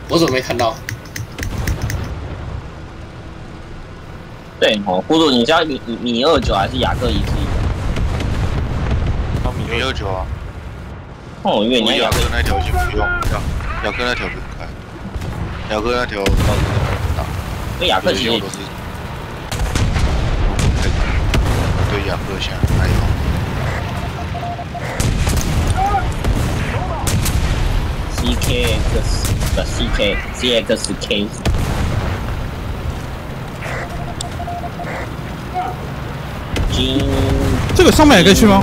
我怎么没看到？ 对哦，葫芦，你知道米29还是雅各141？ 米29啊。 哦，因为你雅各那条先不用，雅各那条不用开，雅各那条到时候打。 因为雅各其实都是。对雅各现在还好。 CKX 不 CXK。 这个上面也可以去吗？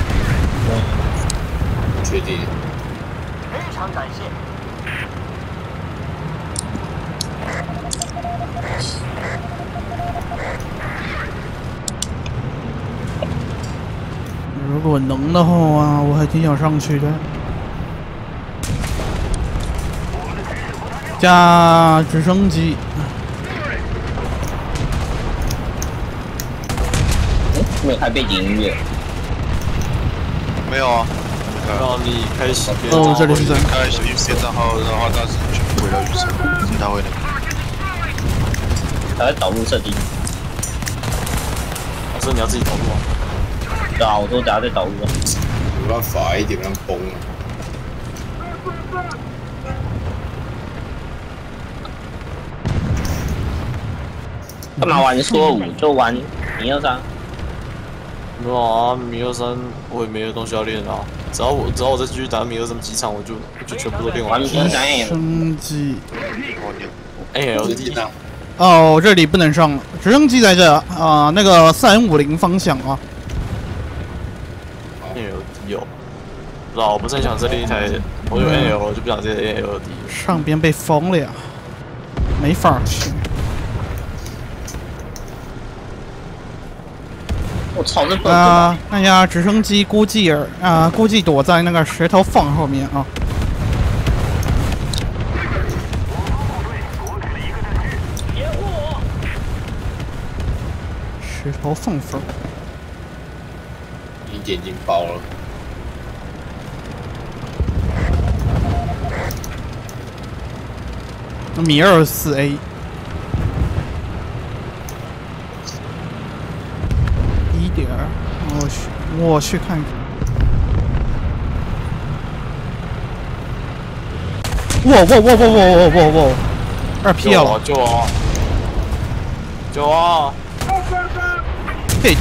确定。 非常感谢。 如果能的话，我还挺想上去的。加直升机。 没有开背景音乐。 没有啊。 让你开始。 哦，这里是开小鱼线账号的话，但是全部回到预测，是他会的。 他在导入设定。 老师，你要自己导入啊？ 对啊，我说等下再导入啊。 没办法，一点让崩了。 干嘛玩说5就玩023？ 没有啊，米23我也没有东西要练啊。只要我再继续打米23几场，我就全部都练完。 直升机。 ALD。 哦，这里不能上了。直升机在这啊，那个350方向啊。 ALD 有。不知道，我不是很想这里一台，我有 AL， 我就不想这台 ALD。 上边被封了呀，没法去。 我操，这看一下直升机，估计躲在那个石头缝后面啊。石头缝。 你眼睛爆了。 米24A。我去看看。哇！2P 了！ 救我！救我！ 嘿！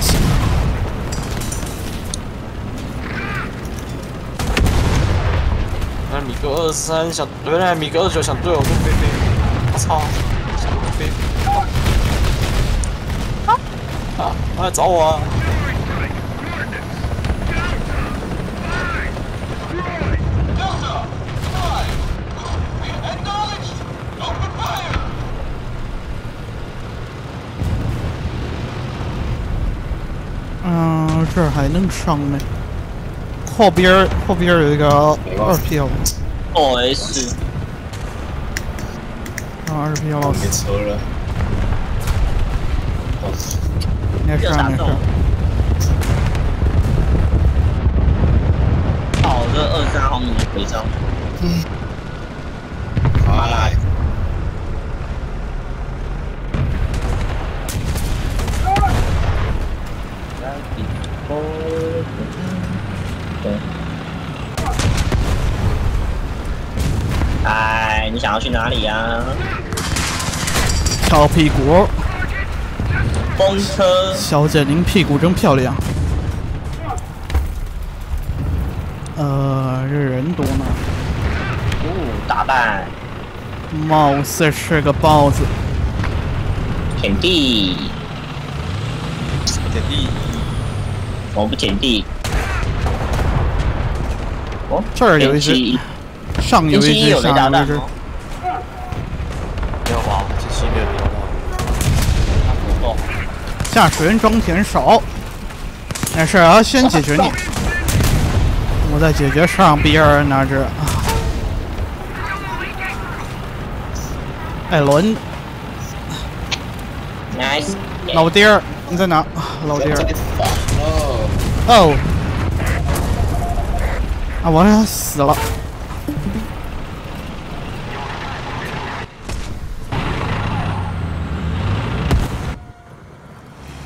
那米格23想，原来米格29想对我跟飞飞，我操！想飞飞！来找我啊！ 这儿还能上没？后边有一个2P 了。 OS。 2P 了。 没车了。 没事。 好，这23毫米回张。 嗨。 哎，你想要去哪里呀？ 跳屁股。 风车。 小姐，您屁股真漂亮。这人多呢。 打扮。 貌似是个包子。 舔地。我不舔地。哦， 这儿有一只。上有一只，下有一只。 没有吧？这期没有聊到。 驾驶员装填手。没事啊，先解决你。我再解决上边那只。艾伦。 Nice。 老爹儿，你在哪？老爹儿。哦。我死了。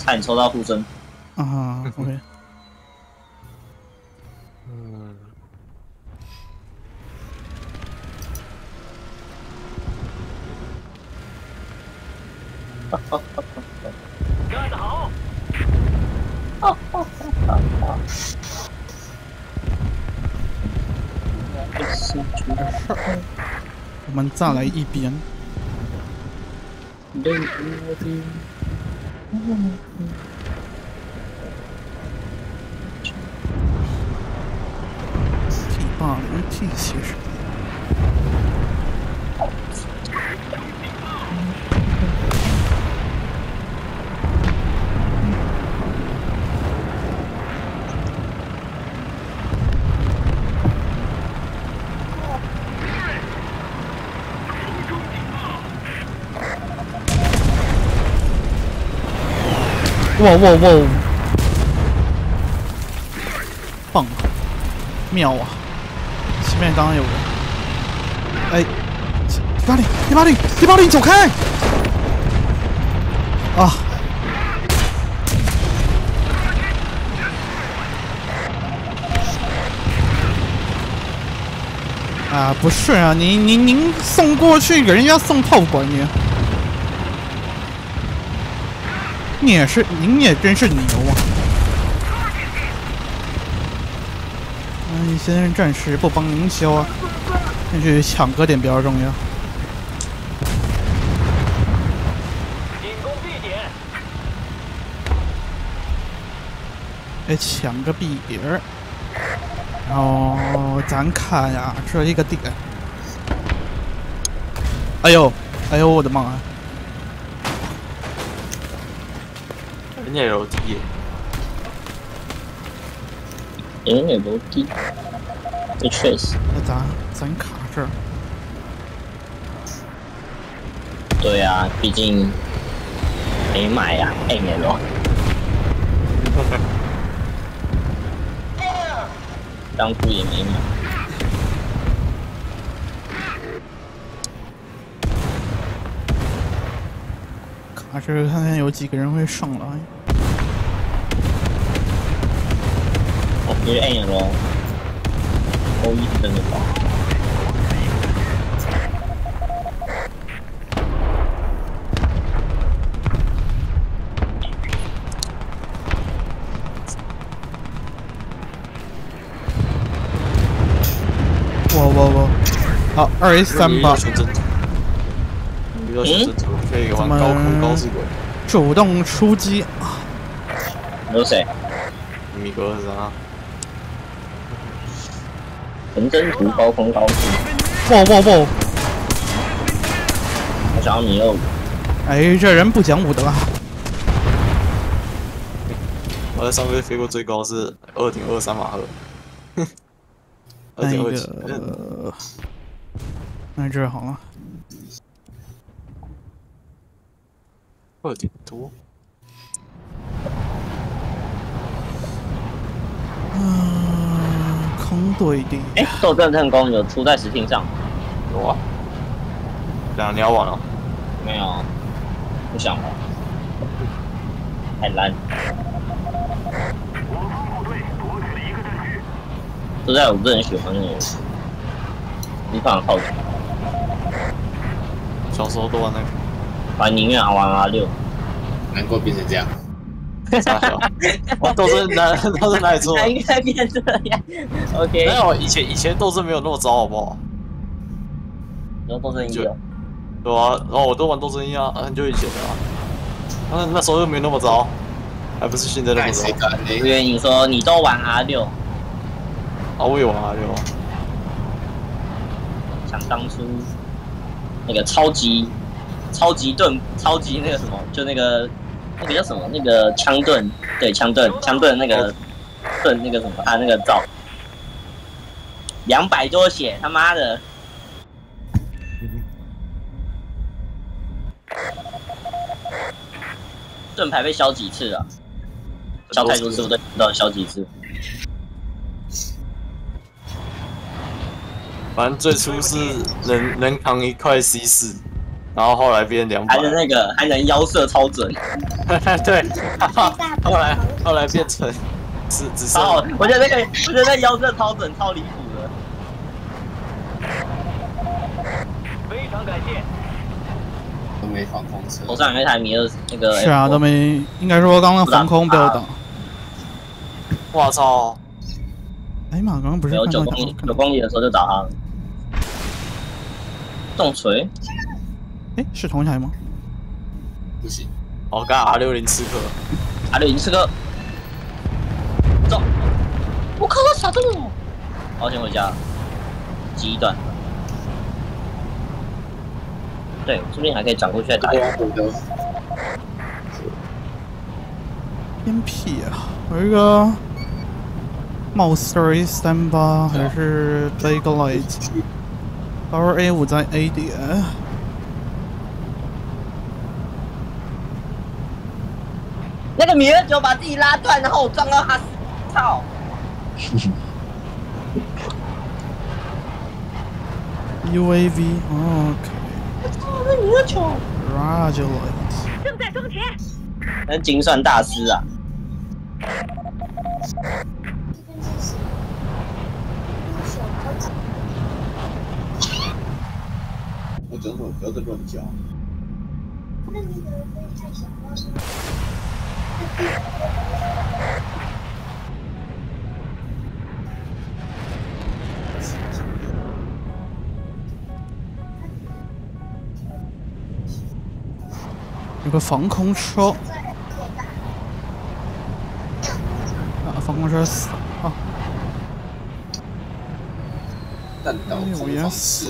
差点抽到护身。 啊，OK。 干得好！ 我们再来一边。T80 T 70。哇！棒啊，妙啊！前面刚刚有人，哎，180，走开！啊！啊，不是啊，您送过去给人家送炮管你。您也真是牛啊！一些战士不帮您修啊，先去抢个点比较重要。 进攻 B 点。 哎，抢个 B 点儿，然后咱看呀，这一个点。哎呦，我的妈啊！ 人家有楼梯耶， 人家楼梯，这确实。 那咱卡这儿。 对啊，毕竟没买呀，ML。当初也没买。 卡这看看有几个人会上来。 因为 ML OE 是真的高。 我，好2A38。 遇到选择可以玩高空高速轨， 主动出击。 有谁？ 米格啥？ 纯真图高空高速。 哇！ 我想要米25。 哎，这人不讲武德啊！ 我在上面飞过最高是2.23马赫。 那这好了。 2点多。 空对地。 哎，斗阵成功有出在实体上？ 有啊。你要玩了？ 没有，不想玩，太烂。都在我不是很喜欢那种无法靠近。 小时候都玩那个。 我宁愿玩R6。 难怪变成这样。 我斗争哪里错？ 应该变这样。OK。 没有，以前斗争没有那么糟，好不好？ 然后斗争1哦。 对啊，然后我都玩斗争1啊，很久以前的啊。那时候又没那么糟，还不是现在那么糟。 因为你说你都玩R6。 啊，我也玩R6啊。 想当初那个超级盾，超级那个什么，就那个叫什么？那个枪盾，对，枪盾那个盾那个什么，他那个造200多血，他妈的！盾牌被削几次啊？削太多次，我都不知道削几次。 反正最初是能扛一块 C4， 然后后来变200， 还能腰射超准。 对，后来变成只剩。 我觉得那腰射超准，超离谱的。 非常感谢。 都没防空车。 头上有一台米2那个。 是啊，都没，应该说刚刚防空被我打。 我操！ 哎妈，刚刚不是有9公里的时候就打他了。重锤。 哎，是同一台吗？ 不行。 哦，刚 R60刺客。 R60刺客。走！我靠，他傻中了！我先回家。急一段。对，说不定还可以转过去再打。 偏僻啊！有一个貌似38还是 Bakelite。Power A5在 A 点。 那个米29把自己拉断，然后我撞到他，操！ UAV OK。 那米29。 Rajolite。 正在装填。 那精算大师啊！ 我讲什么？不要再乱叫。那你可能会太小了。 有个防空车。啊，防空车死了啊！ 弹道我也死了。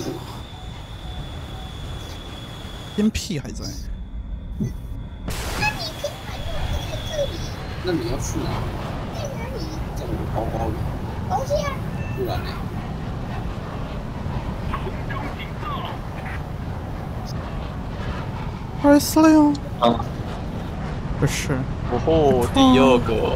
偏僻还在。 那你要去哪？在我的包包里。东西啊。不然呢 ？246。 啊。 不是。 哦，第2个。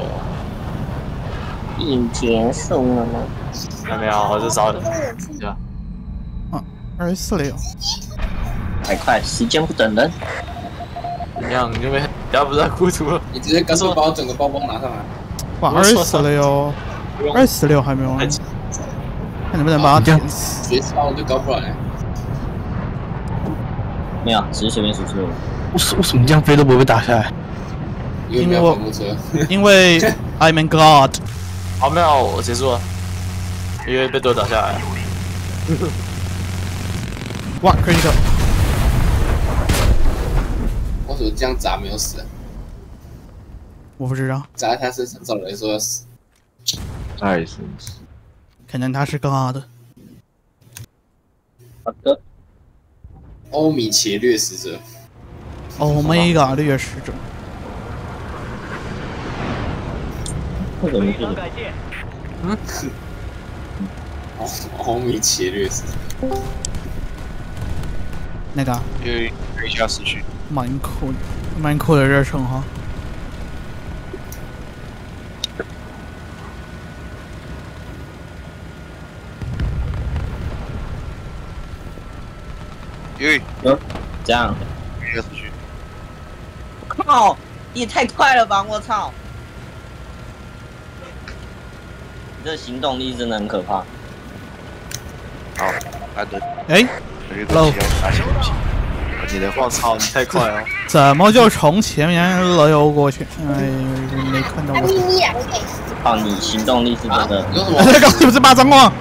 已结束了吗？ 还没有，我就找你。对啊。 啊，246。 太快，时间不等人。 怎样？你有没有？家不是在孤独了？ 你直接干脆把我整个包包拿上来。 哇，246还没有完，看能不能把它点死。 学超就搞不来。 没有，只是随便输出了。 为什么这样飞都不会被打下来？ 因为没有防空车。 因为 I'm a God。 好，没有，我结束了。因为被队打下来了。 哇，可以的。 我怎么这样砸没有死？ 我不知道。 砸在他身上，照理说要死。 太神奇。 可能他是 God。 好的。 欧米茄掠食者。 Omega 掠食者。 为什么是？ 欧米茄掠食者。 那个。 因为可以下失去。 蛮酷的热称哈。 这样。 下失去。 靠！你也太快了吧！我操！你这行动力真的很可怕。 好，安德。 哎 ，Hello。 你的我操，你太快了！ 怎么就从前面溜过去？哎，没看到我。 靠，你行动力是真的。 那个是不是巴掌王？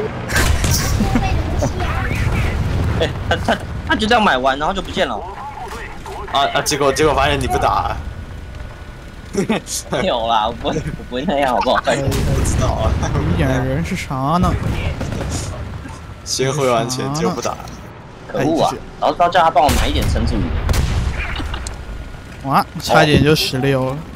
哎，他就这样买完，然后就不见了。 结果发现你不打。 没有啦，我不会那样，好不好？ 不知道啊。 眼人是啥呢？ 先汇完钱就不打。 可恶啊！早知道叫他帮我买一点城主。 哇，差一点就16了。